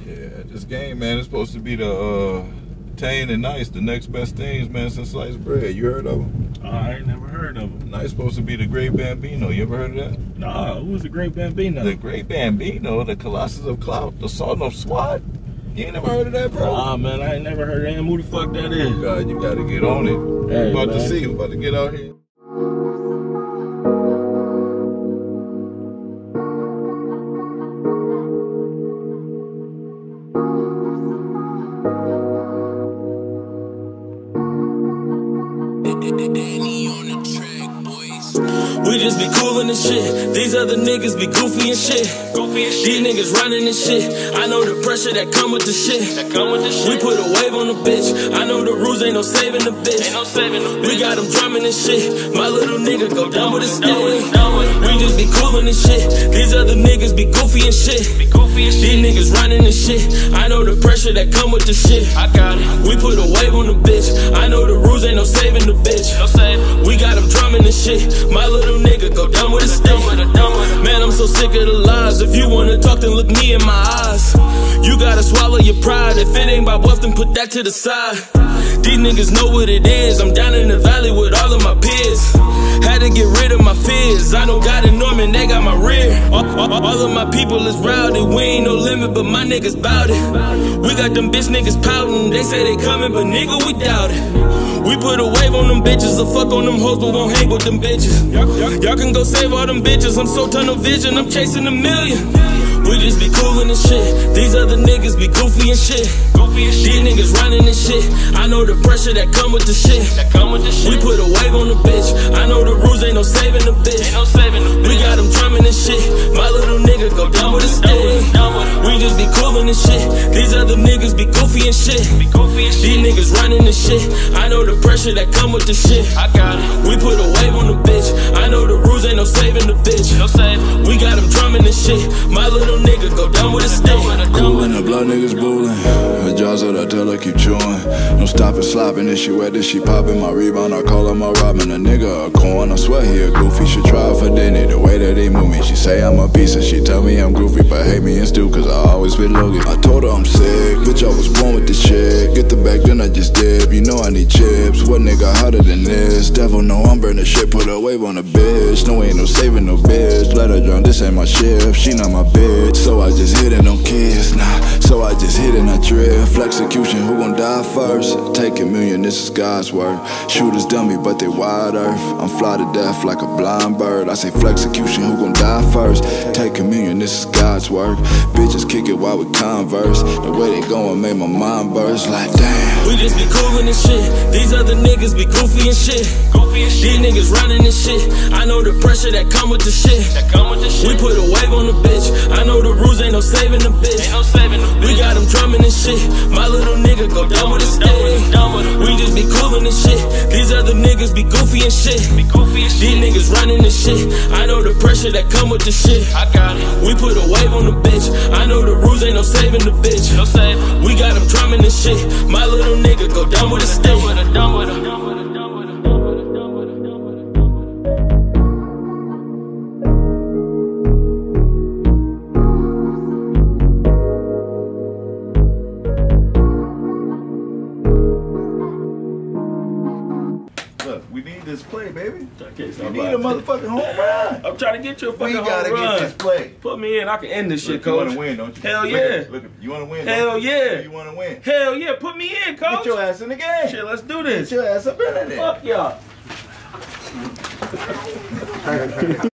Yeah, this game, man, it's supposed to be the Tane and Nice, the next best things, man, since sliced bread. You heard of them? I ain't never heard of them. Nice supposed to be the Great Bambino. You ever heard of that? Nah, who was the Great Bambino? The Great Bambino, the Colossus of Clout, the Sultan of SWAT. You ain't never heard of that, bro? Nah, man, I ain't never heard of him. Who the fuck that is? God, you gotta get on it. Hey, about man. to see. We're about to get out here. We just be coolin' and shit. These other niggas be goofy and shit. These niggas running and shit. I know the pressure that come with the shit. We put a wave on the bitch. I know the rules, ain't no saving the bitch. We got them drumming and shit. My little nigga go down with a stick. We just be coolin' and shit. These other niggas be goofy and shit. These niggas running and shit. I know the pressure that come with the shit. We put a wave on the bitch. I know the rules, ain't no saving the bitch. We got them drumming and shit. My little nigga go down with a stick. Man, I'm so sick of the lies. If you wanna talk, then look me in my eyes. You gotta swallow your pride. If it ain't about wealth, then put that to the side. These niggas know what it is. I'm down in the valley with all of my peers. Had to get rid of my fears. I know God and Norman, they got my rear. All of my people is routed. We ain't no limit, but my niggas bout it. We got them bitch niggas pouting. They say they coming, but nigga, we doubt it. We put a wave on them bitches, a fuck on them hoes, but won't hang with them bitches. Y'all can go save all them bitches. I'm so tunnel vision, I'm chasing a million. We just be coolin' and shit. These other niggas be goofy and shit. These niggas running and shit. I know the pressure that come with the shit. We put a wave on the bitch. I know the rules, ain't no saving the bitch. We got them drumming and shit. My little nigga go down with a stick. We just be coolin' and shit. These other niggas be goofy and shit. These niggas running and shit. I know the pressure that come with the shit. We put a wave on the bitch. I know the rules, ain't no saving the bitch. We got them drumming and shit. My little nigga go down with a stick. Coolin', the blood niggas bullin'. The jaws of the tell her keep chewing. No stopping, slopping. If she wet, then she poppin'. My rebound, I call her my Robin. A nigga a corn, I swear he a goofy. Should try for dinner, the way that they move me. She say I'm a piece and she tell me I'm goofy, but hate me and stew, cause I always been looking. I told her I'm sick, bitch, I was born with this shit. Get the bag, then I just dip. You know I need chips. What nigga hotter than this? Devil know I'm burning shit. Put a wave on a bitch. No, ain't no saving no bitch. Let her drown, this ain't my shift. She not my bitch. So I just hit it on kids, nah. So I just hit it, I drift. Flexecution, who gon' die first? Take a million, this is God's word. Shooters dummy, but they wide earth. I'm fly to death like a blind bird. I say flexecution, who gon' die first? Take a million, this is God's work. Bitches kick it while we converse. The way they goin' make my mind burst like damn. We just be coolin' and shit. These other niggas be goofy and shit. These niggas running and shit. I know the pressure that come with the shit. We put a wave on the bitch. I know the rules, ain't no saving the bitch. We got them drumming and shit. My little nigga go down with a stick. We just be coolin' and shit. These other niggas be goofy and shit. These niggas running and shit. I know the pressure that come with the shit. We put a wave on the bitch. I know the rules, ain't no saving the bitch. We got them drumming and shit. My little nigga go down with a stick. Look, we need this play, baby. Okay, We need a motherfucking home run. I'm trying to get you a fucking We gotta home run. get this play. Put me in, I can end this shit, Look, you coach. wanna win, don't you? Hell Look yeah. at- Look, you wanna win, Hell don't you? yeah. You wanna win. Hell yeah, put me in, coach. Get your ass in the game. Shit, let's do this. Get your ass up in there. Fuck y'all.